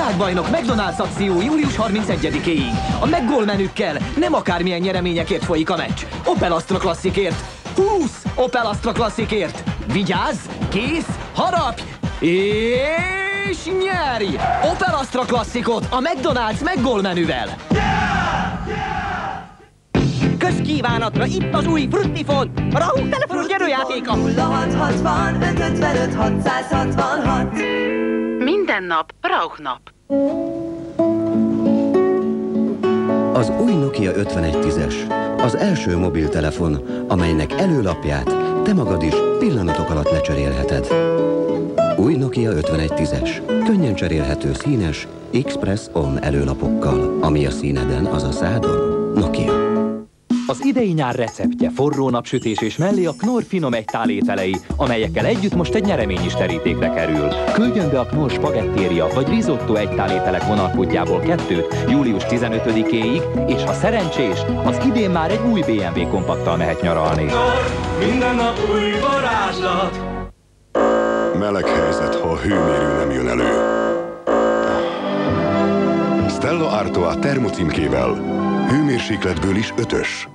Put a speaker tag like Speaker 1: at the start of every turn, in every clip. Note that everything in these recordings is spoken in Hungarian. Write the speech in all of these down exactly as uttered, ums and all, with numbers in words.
Speaker 1: Világbajnok McDonald's akció július harmincegyedikéig. A McGoal menükkel nem akármilyen nyereményekért folyik a meccs. Opel Astra Classicért. húsz Opel Astra Classicért. Vigyázz, kész, harapj, és nyerj! Opel Astra Classicot a McDonald's McGoal menüvel.
Speaker 2: Közkívánatra itt az új Fruttifon, a Rahul telefonos gyerőjátéka.
Speaker 3: nulla hat hatvan öt ötvenöt hatszázhatvanhat.
Speaker 4: Minden nap Rauch nap.
Speaker 5: Az új Nokia ötvenegy tízes, az első mobiltelefon, amelynek előlapját te magad is pillanatok alatt lecserélheted. Új Nokia ötvenegy tízes, könnyen cserélhető színes Express On előlapokkal, ami a színeden, az a szádon. Nokia.
Speaker 6: Az idei nyár receptje, forró napsütés és mellé a Knorr finom egytál ételei, amelyekkel együtt most egy nyeremény is terítékre kerül. Küldjön be a Knorr spagettéria vagy risotto egytál ételek vonalkódjából kettőt július tizenötödikéig, és ha szerencsés, az idén már egy új bé em vé kompakttal mehet nyaralni.
Speaker 7: Knorr, minden nap új varázslat!
Speaker 8: Meleg helyzet, ha a hőmérő nem jön elő. Stella Artois termocímkével. Hőmérsékletből is ötös.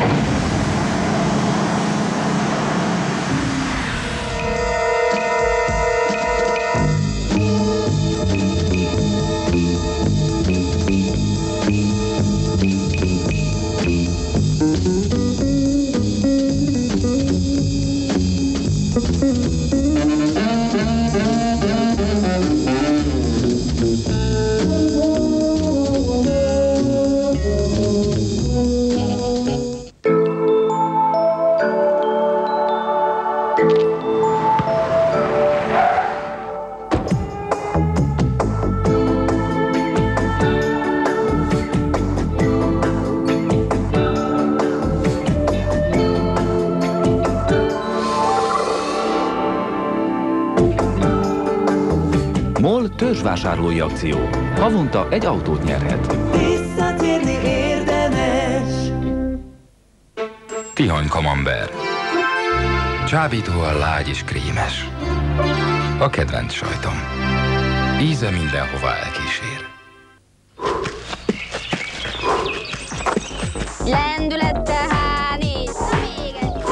Speaker 6: Törzsvásárlói akció. Havonta egy autót nyerhet.
Speaker 3: Visszatérni érdemes.
Speaker 9: Tihany Camembert. Csábítóan lágy és krémes. A kedvenc sajtom. Íze mindenhova elkísér.
Speaker 10: Lendülettel há-négy. Még egy.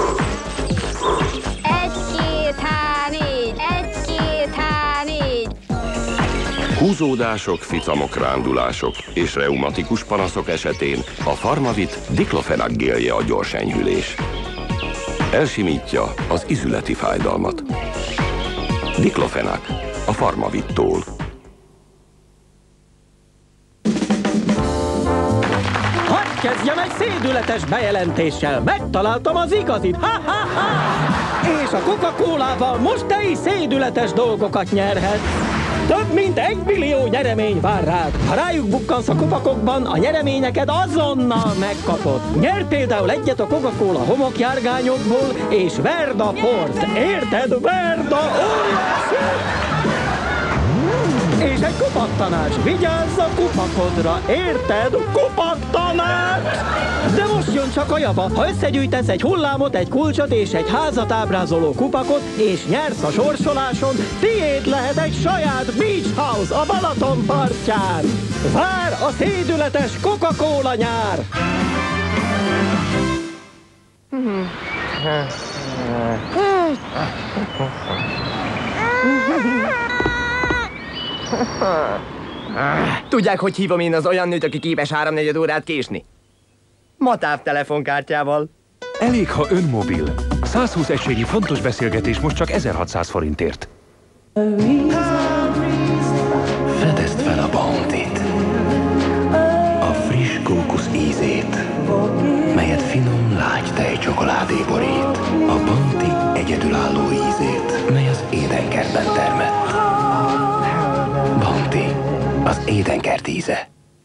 Speaker 10: Egy-két há-négy. Egy-két há-négy.
Speaker 8: Húzódások, ficamok, rándulások és reumatikus panaszok esetén a Pharmavit diklofenak gélje a gyors enyhülés. Elsimítja az izületi fájdalmat. Diklofenak a Pharmavittól.
Speaker 2: Hadd kezdjem egy szédületes bejelentéssel. Megtaláltam az igazit. Ha-ha-ha! És a Coca-Colával most te is szédületes dolgokat nyerhetsz. Több mint egy millió nyeremény vár rád. Ha rájuk bukkansz a kupakokban, a nyereményeket azonnal megkapod. Nyerj például egyet a Coca-Cola homokjárgányokból, és verd a port. Érted? Verd a És egy kupaktanács. Vigyázz a kupakodra. Érted? Kupaktanács! De most jön csak a java. Ha összegyűjtesz egy hullámot, egy kulcsot és egy házat ábrázoló kupakot, és nyersz a sorsoláson, tiéd lehet egy saját beach house a Balaton partján. Vár a szédületes Coca-Cola nyár! Tudják, hogy hívom én az olyan nőt, aki képes háromnegyed órát késni? Ma távtelefonkártyával.
Speaker 11: Elég, ha ön mobil. százhúsz egységnyi fontos beszélgetés most csak ezerhatszáz forintért.
Speaker 5: Fedezd fel a Bounty-t. A friss kókusz ízét, melyet finom, lágy tejcsokoládé borít. A Bounty egyedülálló ízét, mely az édenkertben termett. Bounty, az édenkert íze.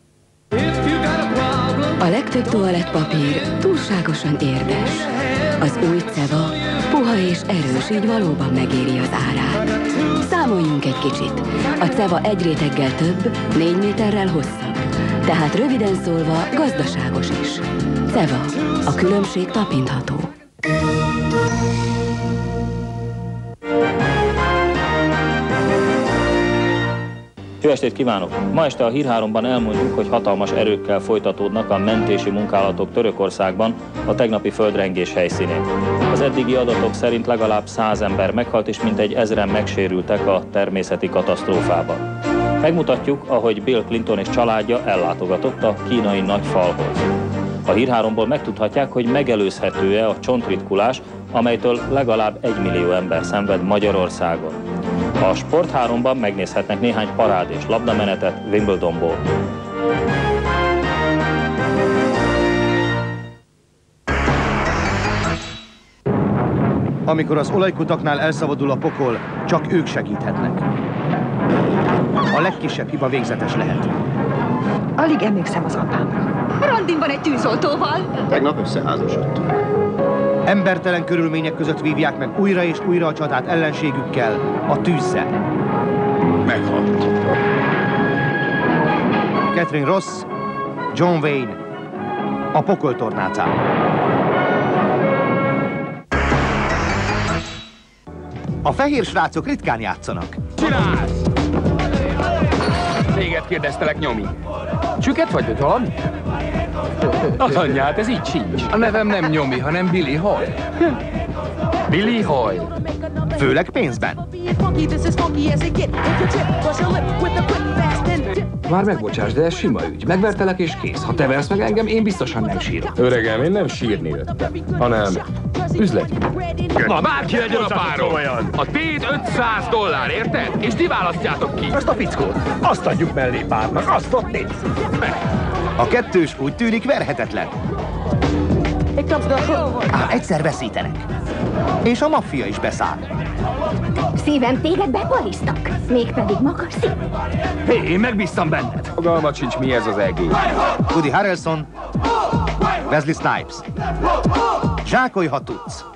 Speaker 12: A legtöbb toalettpapír túlságosan érdes. Az új Ceva puha és erős, így valóban megéri az árát. Számoljunk egy kicsit. A Ceva egy réteggel több, négy méterrel hosszabb. Tehát röviden szólva gazdaságos is. Ceva, a különbség tapintható.
Speaker 13: Jó estét kívánok! Ma este a Hír háromban elmondjuk, hogy hatalmas erőkkel folytatódnak a mentési munkálatok Törökországban a tegnapi földrengés helyszínén. Az eddigi adatok szerint legalább száz ember meghalt és mintegy ezren megsérültek a természeti katasztrófában. Megmutatjuk, ahogy Bill Clinton és családja ellátogatott a kínai nagy falhoz. A Hír háromból megtudhatják, hogy megelőzhető-e a csontritkulás, amelytől legalább egy millió ember szenved Magyarországon. A Sport háromban megnézhetnek néhány parád és labdamenetet Wimbledonból.
Speaker 14: Amikor az olajkutaknál elszabadul a pokol, csak ők segíthetnek. A legkisebb hiba végzetes lehet.
Speaker 15: Alig emlékszem az apámra. Randin van egy tűzoltóval.
Speaker 14: Tegnap összeházasodtunk. Embertelen körülmények között vívják meg újra és újra a csatát ellenségükkel, a tűzzel. Meghalt. Catherine Ross, John Wayne, a pokoltornácán. A fehér srácok ritkán játszanak.
Speaker 16: Csinálsz! Téged kérdeztelek, nyomi. Csüket vagy, vagy valami? Az anyját, ez így sincs. A nevem nem Nyomi, hanem Billy Hoyle. Billy Hoyle.
Speaker 14: Főleg pénzben.
Speaker 16: Már megbocsáss, de ez sima ügy. Megvertelek és kész. Ha te versz meg engem, én biztosan nem sírok.
Speaker 17: Öregem, én nem sírni jöttem, hanem üzleti.
Speaker 16: Na, bárki legyen a párom! A tét ötszáz dollár, érted? És ti választjátok ki.
Speaker 14: Azt a fickót, azt adjuk mellé párnak, azt ott néz. A kettős úgy tűnik verhetetlen. Ám egyszer veszítenek. És a maffia is beszáll.
Speaker 10: Szívem, téged bepalisztak, mégpedig magas szív.
Speaker 16: Hé, én megbíztam benned.
Speaker 17: Fogalmat sincs, mi ez az egész.
Speaker 14: Woody Harrelson, Wesley Snipes. Zsákolj, ha tudsz.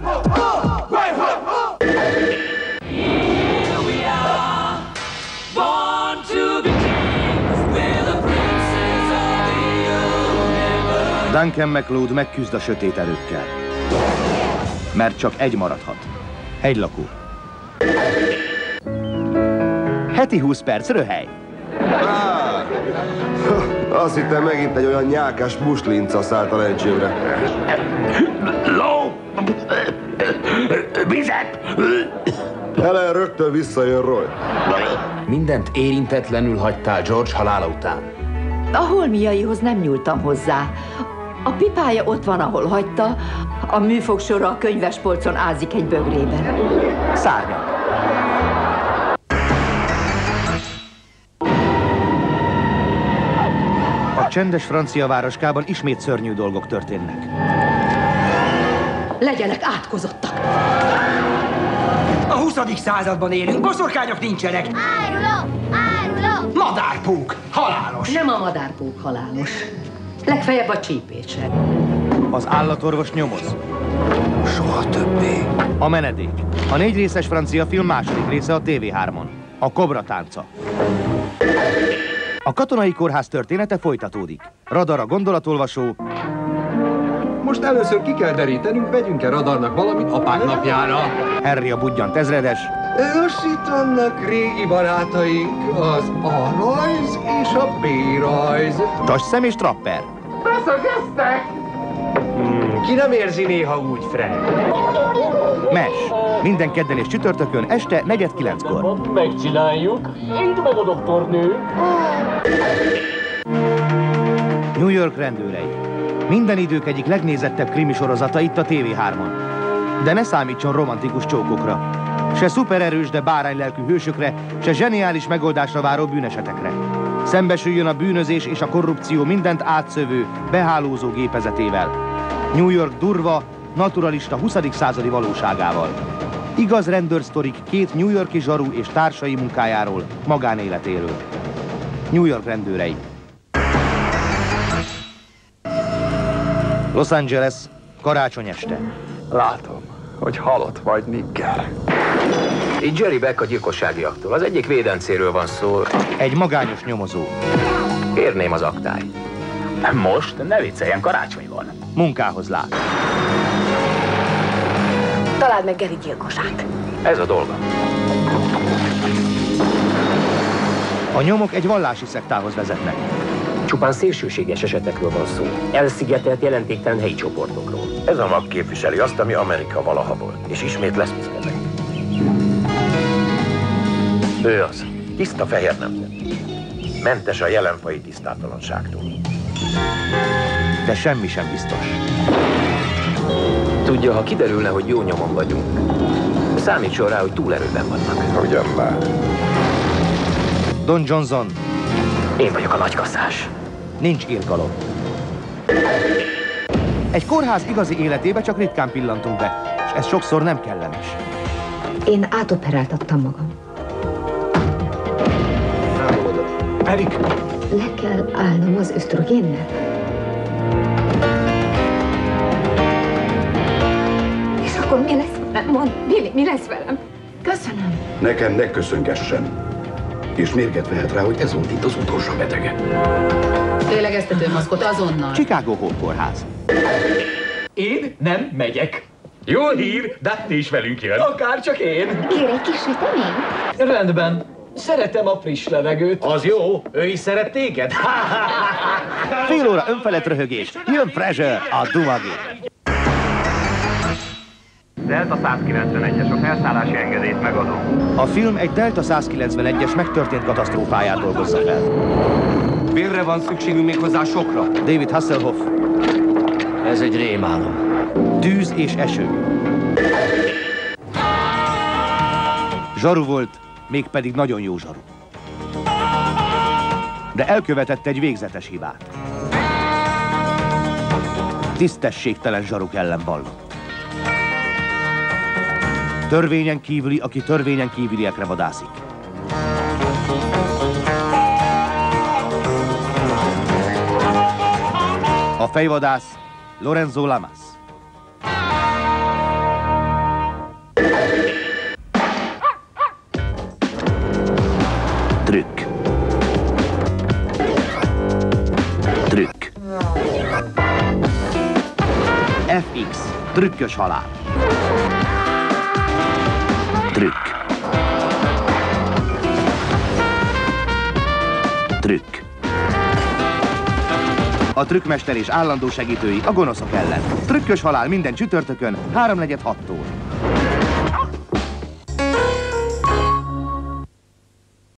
Speaker 14: Duncan MacLeod megküzd a sötét erőkkel. Mert csak egy maradhat. Hegylakó. Heti húsz perc röhely.
Speaker 18: Ah, azt hittem megint egy olyan nyálkás muslinca szállt a lencsémre.
Speaker 16: Ló! Vizet!
Speaker 18: Helen rögtön visszajön Roy.
Speaker 16: Mindent érintetlenül hagytál George halála után.
Speaker 15: A holmiaihoz nem nyúltam hozzá. A pipája ott van, ahol hagyta, a műfogsora a könyvespolcon ázik egy bögrében.
Speaker 14: Szárnyak. A csendes francia városkában ismét szörnyű dolgok történnek.
Speaker 15: Legyenek átkozottak.
Speaker 1: A huszadik században élünk, boszorkányok nincsenek.
Speaker 10: Áruló! Áruló!
Speaker 1: Madárpók, halálos.
Speaker 15: Nem a madárpók halálos. Legfeljebb a csípése.
Speaker 14: Az állatorvos nyomoz. Soha többé. A menedék. A négy részes francia film második része a té vé hármon. A Kobra tánca. A katonai kórház története folytatódik. Radar a gondolatolvasó.
Speaker 19: Most először ki kell derítenünk, vegyünk-e radarnak valamit apák napjára.
Speaker 14: Harry a budgyant ezredes.
Speaker 19: Nos, itt vannak régi barátaink, az A-rajz és a B-rajz.
Speaker 14: Tasszem és Trapper.
Speaker 19: Beszögeztek! Hmm, ki nem érzi néha úgy, Fred?
Speaker 14: Mes. Minden kedden és csütörtökön este negyed kilenckor.
Speaker 20: Megcsináljuk. Így meg a doktornő.
Speaker 14: New York rendőrei. Minden idők egyik legnézettebb krimi sorozata itt a té vé hármon. De ne számítson romantikus csókokra. Se szupererős, de báránylelkű hősökre, se zseniális megoldásra váró bűnesetekre. Szembesüljön a bűnözés és a korrupció mindent átszövő, behálózó gépezetével. New York durva, naturalista huszadik századi valóságával. Igaz rendőrsztorik két New York-i zsaru és társai munkájáról, magánéletéről. New York rendőrei. Los Angeles, karácsony este.
Speaker 19: Látom, hogy halott vagy, Nigger. Itt Jerry Beck a gyilkossági aktól. Az egyik védencéről van szó.
Speaker 14: Egy magányos nyomozó.
Speaker 19: Kérném az aktáit.
Speaker 20: Most? Ne vicceljen, karácsony van.
Speaker 14: Munkához lát.
Speaker 15: Találd meg Geri gyilkosát.
Speaker 19: Ez a dolga.
Speaker 14: A nyomok egy vallási szektához vezetnek.
Speaker 21: Csupán szélsőséges esetekről van szó. Elszigetelt, jelentéktelen helyi csoportokról.
Speaker 22: Ez a mag képviseli azt, ami Amerika valaha volt, és ismét lesz ezek. Ő az. Tiszta fehér nemzet. Mentes a jelenfai tisztátalanságtól.
Speaker 14: De semmi sem biztos.
Speaker 19: Tudja, ha kiderülne, hogy jó nyomon vagyunk, számítson rá, hogy túlerőben vannak.
Speaker 22: Ugyan már.
Speaker 14: Don Johnson.
Speaker 21: Én vagyok a nagykasszás.
Speaker 14: Nincs irgalom. Egy kórház igazi életébe csak ritkán pillantunk be, és ez sokszor nem kellemes.
Speaker 10: Én átoperáltattam magam.
Speaker 14: Erik!
Speaker 10: Le kell állnom az ösztrogénnel. És akkor mi lesz velem? Mondd, Billy, mi lesz velem? Köszönöm.
Speaker 23: Nekem ne köszöngessen. És mérget vehet rá, hogy ez volt itt az utolsó betege.
Speaker 4: Lélegeztetőmaszkot azonnal.
Speaker 14: Chicago Hope kórház.
Speaker 1: Én nem megyek.
Speaker 11: Jó hír, Daphne is velünk jön.
Speaker 1: Akár csak én.
Speaker 10: Kér egy kis sütemény?
Speaker 1: Rendben. Szeretem a friss levegőt.
Speaker 14: Az jó, ő is szeret téged. Fél óra önfelett röhögés. Jön Pressure, a Dumagi.
Speaker 24: Delta százkilencvenegyes, a felszállási engedélyt megadom.
Speaker 14: A film egy Delta százkilencvenegyes megtörtént katasztrófáját dolgozza fel.
Speaker 25: Vérre van szükségünk még hozzá sokra.
Speaker 14: David Hasselhoff.
Speaker 25: Ez egy rémálom.
Speaker 14: Tűz és eső. Zsaru volt, mégpedig nagyon jó zsaru. De elkövetett egy végzetes hibát. Tisztességtelen zsaruk ellen vallott. Törvényen kívüli, aki törvényen kívüliekre vadászik. A fejvadász Lorenzo Lamas. Trükk. Trükk. ef iksz. Trükkös halál. Trükk. Trükk. A trükkmester és állandó segítői a gonoszok ellen. Trükkös halál minden csütörtökön, háromnegyed hattól.